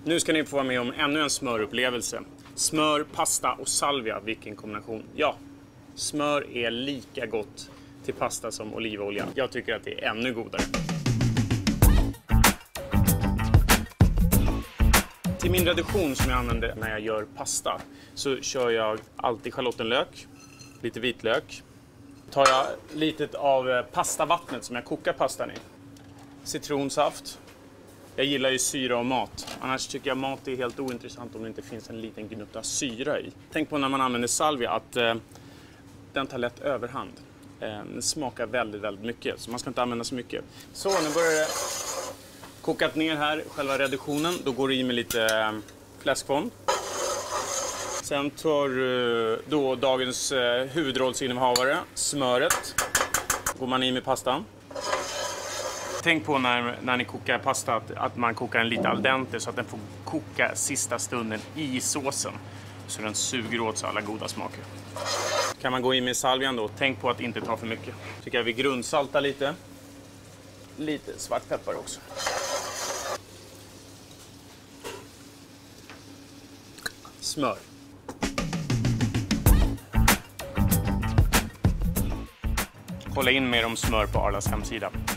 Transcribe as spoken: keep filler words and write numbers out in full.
Nu ska ni få vara med om ännu en smörupplevelse. Smör, pasta och salvia, vilken kombination. Ja, smör är lika gott till pasta som olivolja. Jag tycker att det är ännu godare. Till min reduktion som jag använder när jag gör pasta så kör jag alltid schalottenlök, lite vitlök. Tar jag lite av pastavattnet som jag kokar pastan i. Citronsaft. Jag gillar ju syra och mat. Annars tycker jag mat är helt ointressant om det inte finns en liten gnutta syra i. Tänk på när man använder salvia att eh, den tar lätt överhand. Eh, den smakar väldigt, väldigt mycket. Så man ska inte använda så mycket. Så, nu börjar det kokat ner här, själva reduktionen. Då går det i med lite eh, fläskfond. Sen tar du då dagens eh, huvudrollsinnehavare, smöret. Går man i med pastan. Tänk på när, när ni kokar pasta att, att man kokar den lite al dente så att den får koka sista stunden i såsen. Så den suger åt sig alla goda smaker. Kan man gå in med salvian då, tänk på att inte ta för mycket. Tycker jag vi grundsaltar lite. Lite svartpeppar också. Smör. Kolla in mer om smör på Arlas hemsida.